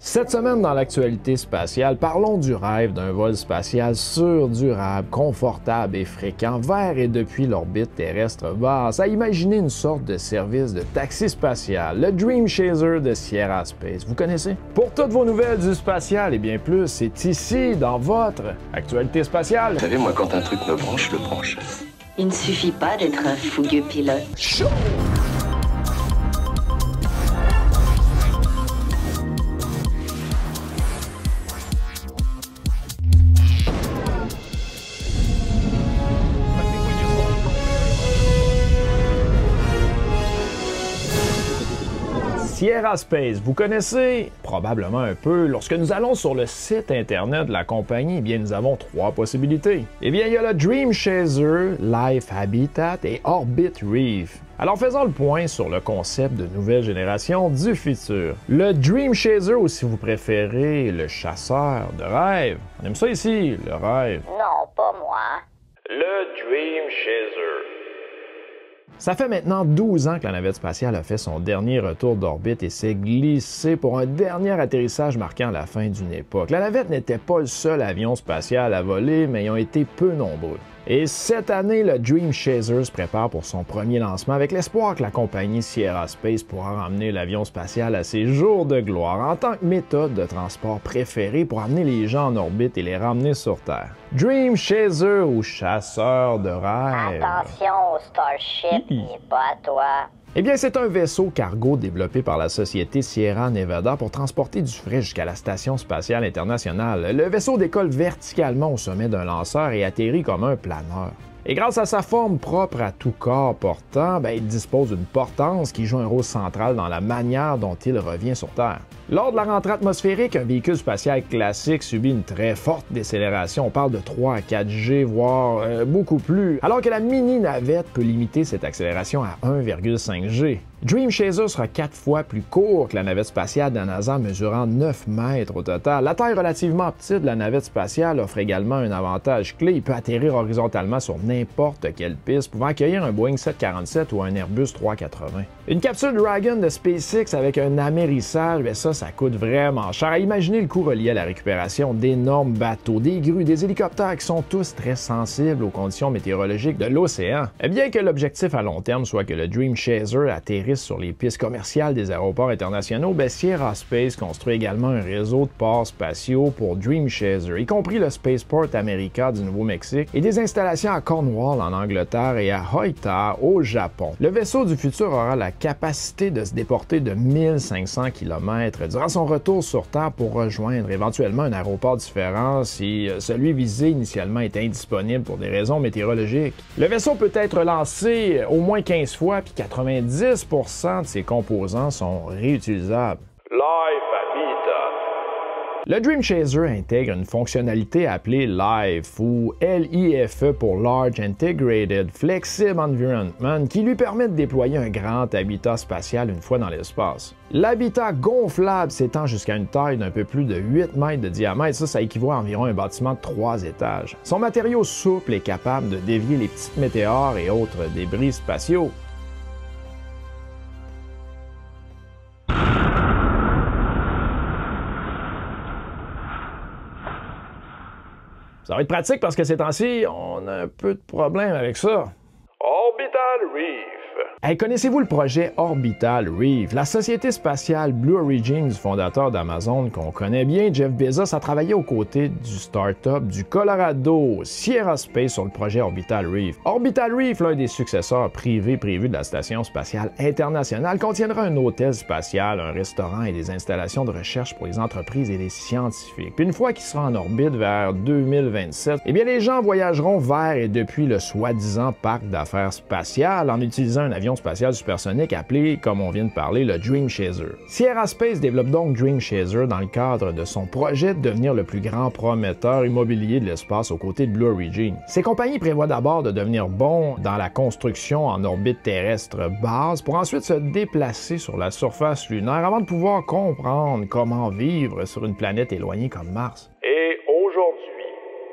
Cette semaine, dans l'actualité spatiale, parlons du rêve d'un vol spatial sûr, durable, confortable et fréquent vers et depuis l'orbite terrestre basse, à imaginer une sorte de service de taxi spatial, le Dream Chaser de Sierra Space. Vous connaissez? Pour toutes vos nouvelles du spatial et bien plus, c'est ici, dans votre actualité spatiale. Vous savez, moi, quand un truc me branche, je le branche. Il ne suffit pas d'être un fougueux pilote. Chaud! Sierra Space, vous connaissez probablement un peu. Lorsque nous allons sur le site internet de la compagnie, eh bien, nous avons trois possibilités. Eh bien, il y a le Dream Chaser, Life Habitat et Orbit Reef. Alors faisons le point sur le concept de nouvelle génération du futur. Le Dream Chaser, ou si vous préférez, le chasseur de rêve. On aime ça ici, le rêve. Non, pas moi. Le Dream Chaser. Ça fait maintenant 12 ans que la navette spatiale a fait son dernier retour d'orbite et s'est glissée pour un dernier atterrissage marquant la fin d'une époque. La navette n'était pas le seul avion spatial à voler, mais ils ont été peu nombreux. Et cette année, le Dream Chaser se prépare pour son premier lancement avec l'espoir que la compagnie Sierra Space pourra ramener l'avion spatial à ses jours de gloire en tant que méthode de transport préférée pour amener les gens en orbite et les ramener sur Terre. Dream Chaser ou chasseur de rêve. Attention au Starship, il n'est pas à toi. Eh bien, c'est un vaisseau cargo développé par la société Sierra Nevada pour transporter du fret jusqu'à la Station spatiale internationale. Le vaisseau décolle verticalement au sommet d'un lanceur et atterrit comme un planeur. Et grâce à sa forme propre à tout corps portant, il dispose d'une portance qui joue un rôle central dans la manière dont il revient sur Terre. Lors de la rentrée atmosphérique, un véhicule spatial classique subit une très forte décélération. On parle de 3 à 4 G, voire beaucoup plus, alors que la mini-navette peut limiter cette accélération à 1,5 G. Dream Chaser sera 4 fois plus court que la navette spatiale de la NASA, mesurant 9 mètres au total. La taille relativement petite de la navette spatiale offre également un avantage clé. Il peut atterrir horizontalement sur n'importe quelle piste, pouvant accueillir un Boeing 747 ou un Airbus 380. Une capsule Dragon de SpaceX avec un amérissage, ça coûte vraiment cher. Imaginez le coût relié à la récupération d'énormes bateaux, des grues, des hélicoptères qui sont tous très sensibles aux conditions météorologiques de l'océan. Bien que l'objectif à long terme soit que le Dream Chaser atterrisse sur les pistes commerciales des aéroports internationaux, Sierra Space construit également un réseau de ports spatiaux pour Dream Chaser, y compris le Spaceport America du Nouveau-Mexique et des installations à Cornwall en Angleterre et à Hoita au Japon. Le vaisseau du futur aura la capacité de se déporter de 1500 km durant son retour sur Terre pour rejoindre éventuellement un aéroport différent si celui visé initialement est indisponible pour des raisons météorologiques. Le vaisseau peut être lancé au moins 15 fois, puis 90% de ses composants sont réutilisables. Life Habitat. Le Dream Chaser intègre une fonctionnalité appelée LIFE ou LIFE pour Large Integrated Flexible Environment qui lui permet de déployer un grand habitat spatial une fois dans l'espace. L'habitat gonflable s'étend jusqu'à une taille d'un peu plus de 8 mètres de diamètre, ça équivaut à environ un bâtiment de 3 étages. Son matériau souple est capable de dévier les petites météores et autres débris spatiaux. Ça va être pratique parce que ces temps-ci, on a un peu de problèmes avec ça. Orbital Reef. Hey, connaissez-vous le projet Orbital Reef? La société spatiale Blue Origin du fondateur d'Amazon qu'on connaît bien, Jeff Bezos, a travaillé aux côtés du start-up du Colorado, Sierra Space, sur le projet Orbital Reef. Orbital Reef, l'un des successeurs privés prévus de la Station spatiale internationale, contiendra un hôtel spatial, un restaurant et des installations de recherche pour les entreprises et les scientifiques. Puis une fois qu'il sera en orbite vers 2027, les gens voyageront vers et depuis le soi-disant parc d'affaires spatial en utilisant un avion spatial supersonique appelé, comme on vient de parler, le Dream Chaser. Sierra Space développe donc Dream Chaser dans le cadre de son projet de devenir le plus grand prometteur immobilier de l'espace aux côtés de Blue Origin. Ces compagnies prévoient d'abord de devenir bons dans la construction en orbite terrestre basse pour ensuite se déplacer sur la surface lunaire avant de pouvoir comprendre comment vivre sur une planète éloignée comme Mars. Et aujourd'hui,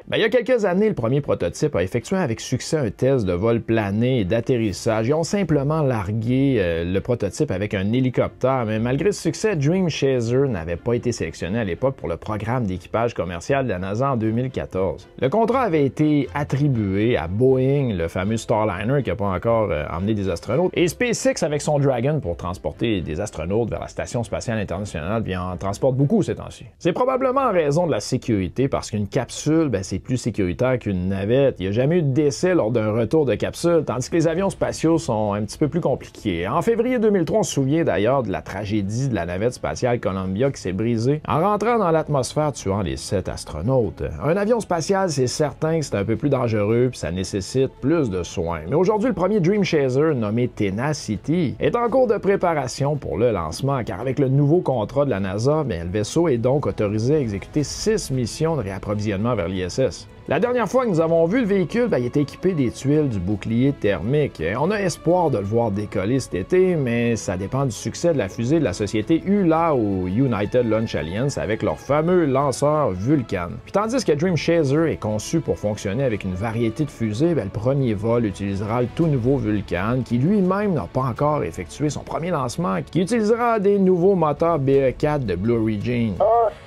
Ben, il y a quelques années, le premier prototype a effectué avec succès un test de vol plané et d'atterrissage. Ils ont simplement largué le prototype avec un hélicoptère, mais malgré ce succès, Dream Chaser n'avait pas été sélectionné à l'époque pour le programme d'équipage commercial de la NASA en 2014. Le contrat avait été attribué à Boeing, le fameux Starliner qui n'a pas encore emmené des astronautes, et SpaceX avec son Dragon pour transporter des astronautes vers la Station spatiale internationale, puis en transporte beaucoup ces temps-ci. C'est probablement en raison de la sécurité, parce qu'une capsule, ben, c'est plus sécuritaire qu'une navette. Il n'y a jamais eu de décès lors d'un retour de capsule, tandis que les avions spatiaux sont un petit peu plus compliqués. En février 2003, on se souvient d'ailleurs de la tragédie de la navette spatiale Columbia qui s'est brisée en rentrant dans l'atmosphère tuant les 7 astronautes. Un avion spatial, c'est certain que c'est un peu plus dangereux puis ça nécessite plus de soins. Mais aujourd'hui, le premier Dream Chaser, nommé Tenacity, est en cours de préparation pour le lancement, car avec le nouveau contrat de la NASA, bien, le vaisseau est donc autorisé à exécuter 6 missions de réapprovisionnement vers l'ISS. La dernière fois que nous avons vu le véhicule, il était équipé des tuiles du bouclier thermique. On a espoir de le voir décoller cet été, mais ça dépend du succès de la fusée de la société ULA ou United Launch Alliance avec leur fameux lanceur Vulcan. Puis tandis que Dream Chaser est conçu pour fonctionner avec une variété de fusées, le premier vol utilisera le tout nouveau Vulcan, qui lui-même n'a pas encore effectué son premier lancement, qui utilisera des nouveaux moteurs BE4 de Blue Origin.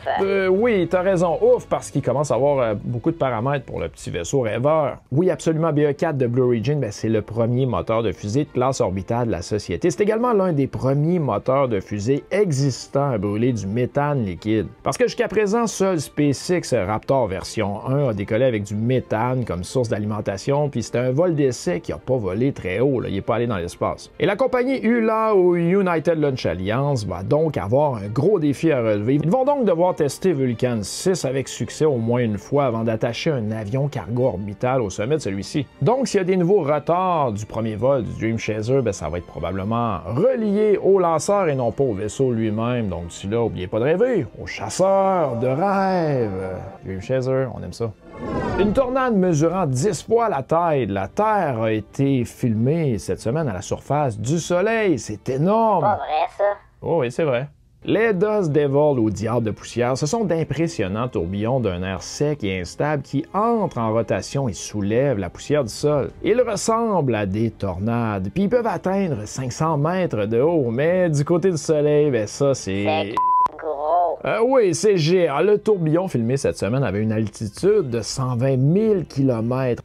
Oui, t'as raison, ouf, parce qu'il commence à avoir beaucoup de paramètres pour le petit vaisseau rêveur. Oui, absolument, BE4 de Blue Origin, c'est le premier moteur de fusée de classe orbitale de la société. C'est également l'un des premiers moteurs de fusée existants à brûler du méthane liquide. Parce que jusqu'à présent, seul SpaceX Raptor version 1 a décollé avec du méthane comme source d'alimentation, puis c'était un vol d'essai qui n'a pas volé très haut, là. Il n'est pas allé dans l'espace. Et la compagnie ULA ou United Launch Alliance va donc avoir un gros défi à relever. Ils vont donc devoir tester Vulcan 6 avec succès au moins une fois avant d'attacher un avion cargo orbital au sommet de celui-ci. Donc, s'il y a des nouveaux retards du premier vol du Dream Chaser, ça va être probablement relié au lanceur et non pas au vaisseau lui-même. Donc, d'ici là, n'oubliez pas de rêver, au chasseur de rêves. Dream Chaser, on aime ça. Une tornade mesurant 10 fois la taille de la Terre a été filmée cette semaine à la surface du Soleil. C'est énorme! Pas vrai, ça? Oh oui, c'est vrai. Les Dust Devils ou diables de poussière, ce sont d'impressionnants tourbillons d'un air sec et instable qui entrent en rotation et soulèvent la poussière du sol. Ils ressemblent à des tornades, puis ils peuvent atteindre 500 mètres de haut, mais du côté du soleil, ça c'est... Gros. Oui, c'est géant. Le tourbillon filmé cette semaine avait une altitude de 120 000 km.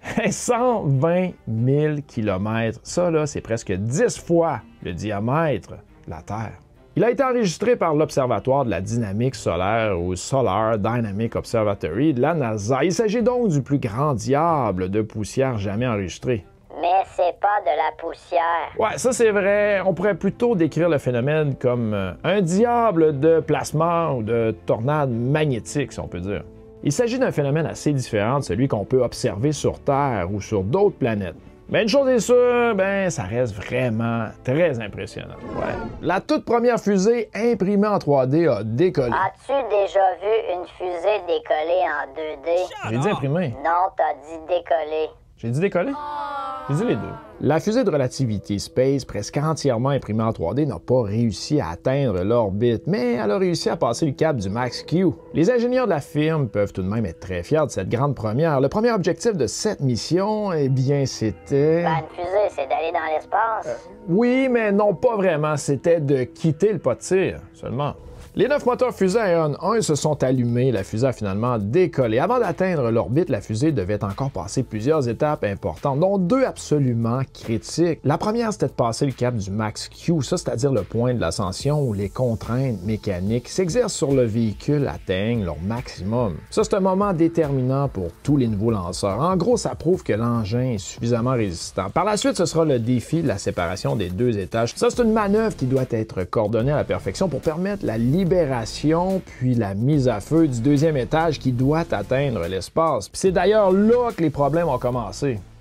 120 000 km. Ça, là, c'est presque 10 fois le diamètre de la Terre. Il a été enregistré par l'Observatoire de la dynamique solaire ou Solar Dynamic Observatory de la NASA. Il s'agit donc du plus grand diable de poussière jamais enregistré. Mais c'est pas de la poussière. Ouais, ça c'est vrai. On pourrait plutôt décrire le phénomène comme un diable de plasma ou de tornade magnétique, si on peut dire. Il s'agit d'un phénomène assez différent de celui qu'on peut observer sur Terre ou sur d'autres planètes. Mais une chose est sûre, ça reste vraiment très impressionnant. Ouais. La toute première fusée imprimée en 3D a décollé. As-tu déjà vu une fusée décoller en 2D? J'ai dit imprimé. Non, t'as dit décoller. J'ai dit décoller? J'ai dit les deux. La fusée de Relativity Space, presque entièrement imprimée en 3D, n'a pas réussi à atteindre l'orbite, mais elle a réussi à passer le cap du Max Q. Les ingénieurs de la firme peuvent tout de même être très fiers de cette grande première. Le premier objectif de cette mission, eh bien, c'était... Une fusée, c'est d'aller dans l'espace. Oui, mais non pas vraiment. C'était de quitter le pas de tir, seulement. Les 9 moteurs fusée Aeon 1 se sont allumés, la fusée a finalement décollé. Avant d'atteindre l'orbite, la fusée devait encore passer plusieurs étapes importantes, dont 2 absolument critiques. La première, c'était de passer le cap du Max Q, ça c'est-à-dire le point de l'ascension où les contraintes mécaniques qui s'exercent sur le véhicule atteignent leur maximum. Ça, c'est un moment déterminant pour tous les nouveaux lanceurs. En gros, ça prouve que l'engin est suffisamment résistant. Par la suite, ce sera le défi de la séparation des 2 étages. Ça, c'est une manœuvre qui doit être coordonnée à la perfection pour permettre la libération puis la mise à feu du 2e étage qui doit atteindre l'espace. Puis c'est d'ailleurs là que les problèmes ont commencé.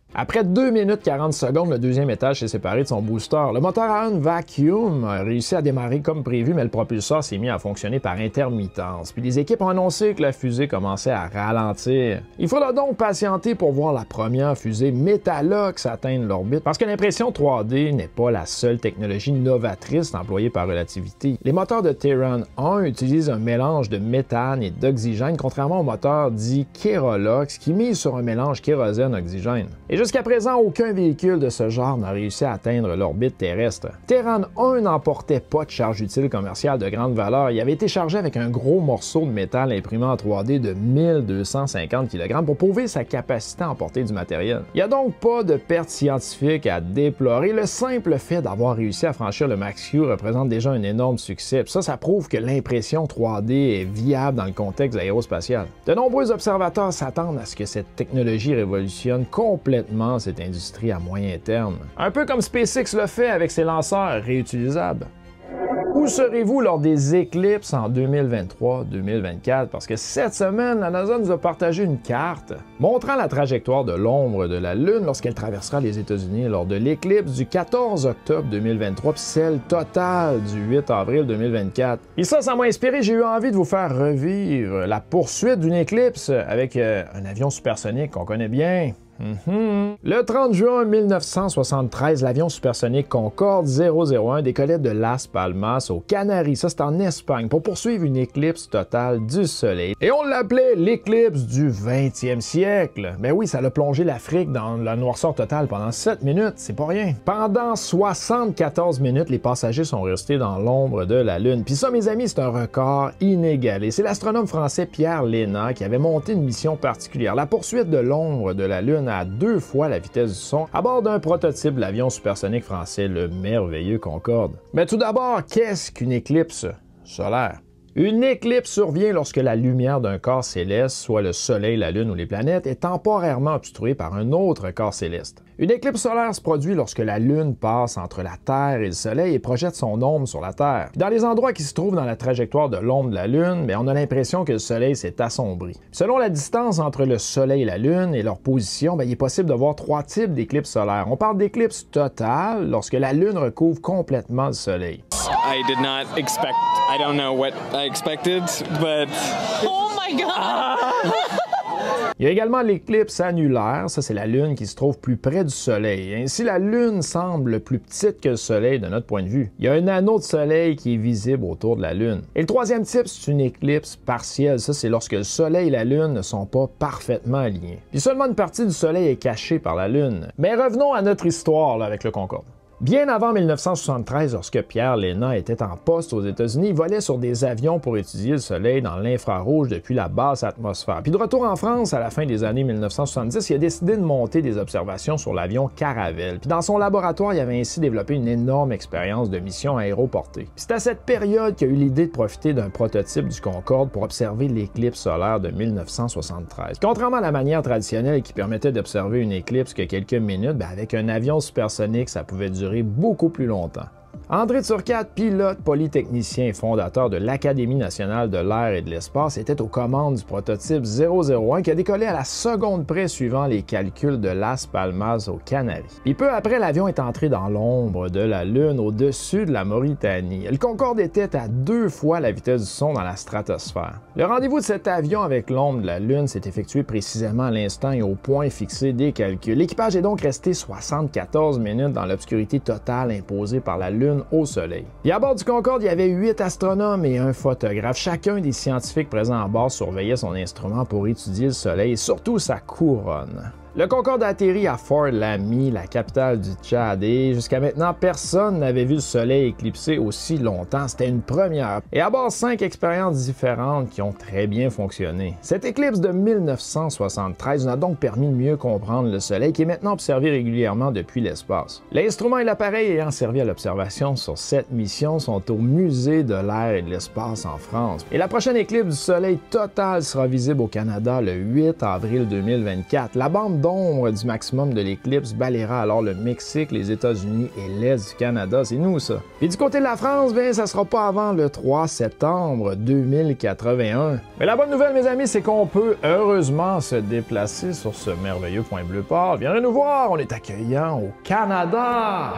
Après 2 minutes 40 secondes, le deuxième étage s'est séparé de son booster. Le moteur à un vacuum a réussi à démarrer comme prévu, mais le propulseur s'est mis à fonctionner par intermittence. Puis les équipes ont annoncé que la fusée commençait à ralentir. Il faudra donc patienter pour voir la première fusée Metalox atteindre l'orbite, parce que l'impression 3D n'est pas la seule technologie novatrice employée par Relativity. Les moteurs de Terran 1 utilisent un mélange de méthane et d'oxygène, contrairement au moteur dit Kerolox qui mise sur un mélange kérosène-oxygène. Et jusqu'à présent, aucun véhicule de ce genre n'a réussi à atteindre l'orbite terrestre. Terran 1 n'emportait pas de charge utile commerciale de grande valeur. Il avait été chargé avec un gros morceau de métal imprimé en 3D de 1250 kg pour prouver sa capacité à emporter du matériel. Il n'y a donc pas de perte scientifique à déplorer. Le simple fait d'avoir réussi à franchir le Max-Q représente déjà un énorme succès. Puis ça prouve que l'impression 3D est viable dans le contexte aérospatial. De nombreux observateurs s'attendent à ce que cette technologie révolutionne complètement cette industrie à moyen terme. Un peu comme SpaceX le fait avec ses lanceurs réutilisables. Où serez-vous lors des éclipses en 2023-2024? Parce que cette semaine, la NASA nous a partagé une carte montrant la trajectoire de l'ombre de la Lune lorsqu'elle traversera les États-Unis lors de l'éclipse du 14 octobre 2023 puis celle totale du 8 avril 2024. Et ça m'a inspiré, j'ai eu envie de vous faire revivre la poursuite d'une éclipse avec un avion supersonique qu'on connaît bien. Le 30 juin 1973, l'avion supersonique Concorde 001 décollait de Las Palmas aux Canaries, ça c'est en Espagne, pour poursuivre une éclipse totale du Soleil. Et on l'appelait l'éclipse du 20e siècle. Ben oui, ça a plongé l'Afrique dans la noirceur totale pendant 7 minutes, c'est pas rien. Pendant 74 minutes, les passagers sont restés dans l'ombre de la Lune. Puis ça, mes amis, c'est un record inégalé. C'est l'astronome français Pierre Léna qui avait monté une mission particulière, la poursuite de l'ombre de la Lune à 2 fois la vitesse du son à bord d'un prototype de l'avion supersonique français, le merveilleux Concorde. Mais tout d'abord, qu'est-ce qu'une éclipse solaire? Une éclipse survient lorsque la lumière d'un corps céleste, soit le Soleil, la Lune ou les planètes, est temporairement obstruée par un autre corps céleste. Une éclipse solaire se produit lorsque la Lune passe entre la Terre et le Soleil et projette son ombre sur la Terre. Puis dans les endroits qui se trouvent dans la trajectoire de l'ombre de la Lune, on a l'impression que le Soleil s'est assombri. Puis selon la distance entre le Soleil et la Lune et leur position, il est possible de voir 3 types d'éclipses solaires. On parle d'éclipse totale lorsque la Lune recouvre complètement le Soleil. I did not expect, I don't know what I expected, but... Oh my God! Il y a également l'éclipse annulaire, ça c'est la Lune qui se trouve plus près du Soleil. Ainsi, la Lune semble plus petite que le Soleil de notre point de vue. Il y a un anneau de Soleil qui est visible autour de la Lune. Et le troisième type, c'est une éclipse partielle. Ça, c'est lorsque le Soleil et la Lune ne sont pas parfaitement alignés. Puis seulement une partie du Soleil est cachée par la Lune. Mais revenons à notre histoire là, avec le Concorde. Bien avant 1973, lorsque Pierre Léna était en poste aux États-Unis, il volait sur des avions pour étudier le Soleil dans l'infrarouge depuis la basse atmosphère. Puis de retour en France, à la fin des années 1970, il a décidé de monter des observations sur l'avion Caravelle. Puis dans son laboratoire, il avait ainsi développé une énorme expérience de mission aéroportée. Puis c'est à cette période qu'il a eu l'idée de profiter d'un prototype du Concorde pour observer l'éclipse solaire de 1973. Contrairement à la manière traditionnelle qui permettait d'observer une éclipse que quelques minutes, avec un avion supersonique, ça pouvait durer beaucoup plus longtemps. André Turcat, pilote, polytechnicien et fondateur de l'Académie nationale de l'air et de l'espace, était aux commandes du prototype 001 qui a décollé à la seconde près suivant les calculs de Las Palmas aux Canaries. Puis peu après, l'avion est entré dans l'ombre de la Lune au-dessus de la Mauritanie. Le Concorde était à 2 fois la vitesse du son dans la stratosphère. Le rendez-vous de cet avion avec l'ombre de la Lune s'est effectué précisément à l'instant et au point fixé des calculs. L'équipage est donc resté 74 minutes dans l'obscurité totale imposée par la Lune au Soleil. Et à bord du Concorde, il y avait 8 astronomes et un photographe. Chacun des scientifiques présents à bord surveillait son instrument pour étudier le Soleil et surtout sa couronne. Le Concorde a atterri à Fort Lamy, la capitale du Tchad, et jusqu'à maintenant, personne n'avait vu le Soleil éclipsé aussi longtemps. C'était une première. Et à bord, 5 expériences différentes qui ont très bien fonctionné. Cette éclipse de 1973 nous a donc permis de mieux comprendre le Soleil, qui est maintenant observé régulièrement depuis l'espace. L'instrument et l'appareil ayant servi à l'observation sur cette mission sont au Musée de l'air et de l'espace en France. Et la prochaine éclipse du Soleil totale sera visible au Canada le 8 avril 2024. La bande d'ombre du maximum de l'éclipse balayera alors le Mexique, les États-Unis et l'Est du Canada. C'est nous, ça. Et du côté de la France, bien, ça sera pas avant le 3 septembre 2081. Mais la bonne nouvelle, mes amis, c'est qu'on peut heureusement se déplacer sur ce merveilleux point bleu pâle. Viendrez nous voir, on est accueillant au Canada!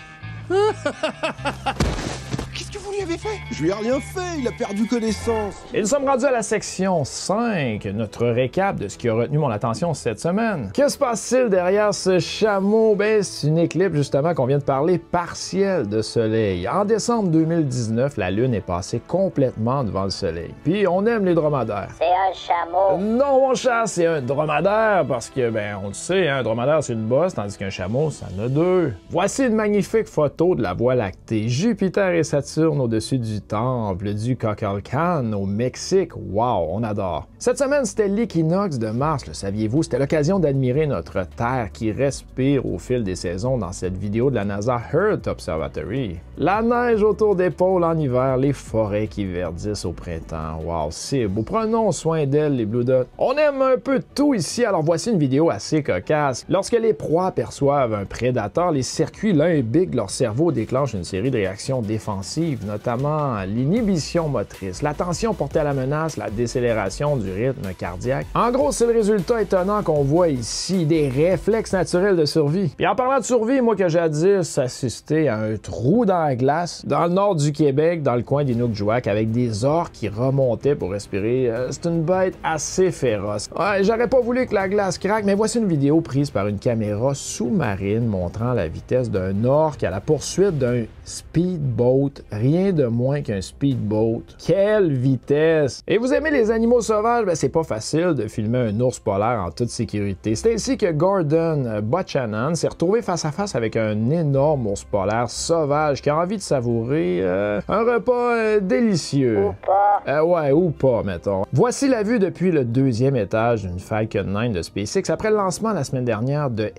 Qu'est-ce que vous lui avez fait? Je lui ai rien fait, il a perdu connaissance. Et nous sommes rendus à la section 5, notre récap de ce qui a retenu mon attention cette semaine. Que se passe-t-il derrière ce chameau? Ben, c'est une éclipse justement qu'on vient de parler, partielle de soleil. En décembre 2019, la Lune est passée complètement devant le soleil. Puis on aime les dromadaires. C'est un chameau. Non, mon chat, c'est un dromadaire parce que, ben, on le sait, hein, un dromadaire c'est une bosse, tandis qu'un chameau, ça en a deux. Voici une magnifique photo de la Voie lactée. Jupiter et Saturne au-dessus du temple du Kukulkan au Mexique. Wow, on adore. Cette semaine, c'était l'équinoxe de Mars, le saviez-vous? C'était l'occasion d'admirer notre Terre qui respire au fil des saisons dans cette vidéo de la NASA Earth Observatory. La neige autour des pôles en hiver, les forêts qui verdissent au printemps. Wow, c'est beau. Prenons soin d'elles, les Blue Dots. On aime un peu tout ici, alors voici une vidéo assez cocasse. Lorsque les proies perçoivent un prédateur, les circuits limbiques de leur cerveau déclenchent une série de réactions défensives, notamment l'inhibition motrice, l'attention portée à la menace, la décélération du rythme cardiaque. En gros, c'est le résultat étonnant qu'on voit ici, des réflexes naturels de survie. Puis en parlant de survie, moi que jadis assisté à un trou dans la glace, dans le nord du Québec, dans le coin d'Inukjuak, avec des orques qui remontaient pour respirer, c'est une bête assez féroce. Ouais, j'aurais pas voulu que la glace craque, mais voici une vidéo prise par une caméra sous-marine montrant la vitesse d'un orque à la poursuite d'un speedboat, rien de moins qu'un speedboat. Quelle vitesse! Et vous aimez les animaux sauvages? Ben, c'est pas facile de filmer un ours polaire en toute sécurité. C'est ainsi que Gordon Buchanan s'est retrouvé face à face avec un énorme ours polaire sauvage qui a envie de savourer un repas délicieux. Ou pas. Ouais, ou pas, mettons. Voici la vue depuis le deuxième étage d'une Falcon 9 de SpaceX après le lancement la semaine dernière de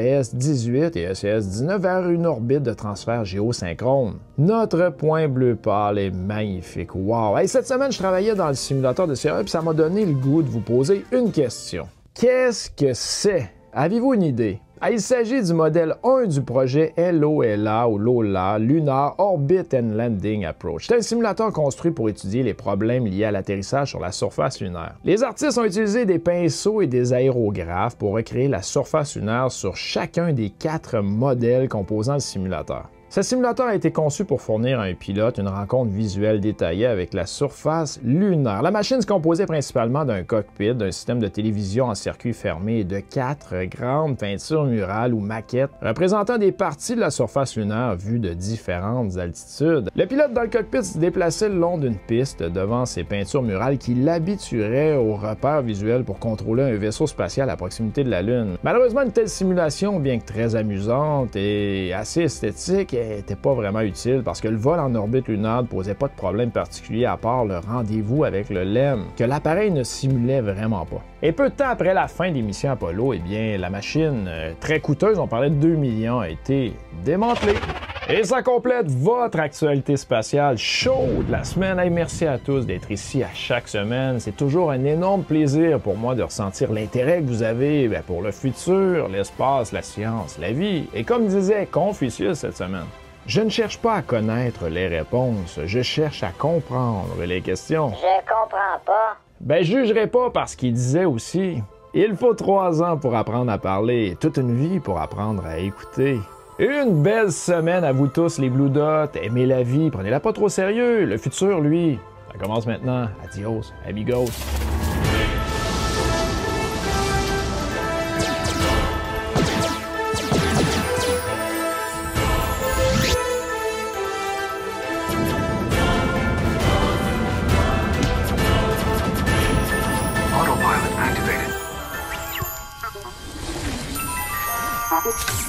SES-18 et SES-19 vers une orbite de transfert géosynchrone. Notre point bleu pâle est magnifique. Wow! Hey, cette semaine, je travaillais dans le simulateur de CRE et ça m'a donné le goût de vous poser une question. Qu'est-ce que c'est? Avez-vous une idée? Il s'agit du modèle 1 du projet LOLA ou LOLA, Lunar Orbit and Landing Approach. C'est un simulateur construit pour étudier les problèmes liés à l'atterrissage sur la surface lunaire. Les artistes ont utilisé des pinceaux et des aérographes pour recréer la surface lunaire sur chacun des 4 modèles composant le simulateur. Ce simulateur a été conçu pour fournir à un pilote une rencontre visuelle détaillée avec la surface lunaire. La machine se composait principalement d'un cockpit, d'un système de télévision en circuit fermé et de 4 grandes peintures murales ou maquettes représentant des parties de la surface lunaire vues de différentes altitudes. Le pilote dans le cockpit se déplaçait le long d'une piste devant ces peintures murales qui l'habitueraient aux repères visuels pour contrôler un vaisseau spatial à proximité de la Lune. Malheureusement, une telle simulation, bien que très amusante et assez esthétique, n'était pas vraiment utile parce que le vol en orbite lunaire ne posait pas de problème particulier à part le rendez-vous avec le LEM, que l'appareil ne simulait vraiment pas. Et peu de temps après la fin des missions Apollo, eh bien, la machine, très coûteuse, on parlait de 2 millions, a été démantelée. Et ça complète votre actualité spatiale chaude de la semaine. Hey, merci à tous d'être ici à chaque semaine. C'est toujours un énorme plaisir pour moi de ressentir l'intérêt que vous avez pour le futur, l'espace, la science, la vie. Et comme disait Confucius cette semaine, je ne cherche pas à connaître les réponses, je cherche à comprendre les questions. Je comprends pas. Ben, je jugerai pas parce qu'il disait aussi, il faut 3 ans pour apprendre à parler, toute une vie pour apprendre à écouter. Une belle semaine à vous tous les Blue Dots, aimez la vie, prenez-la pas trop au sérieux, le futur, lui, ça commence maintenant. Adios, amigos. Autopilot activated.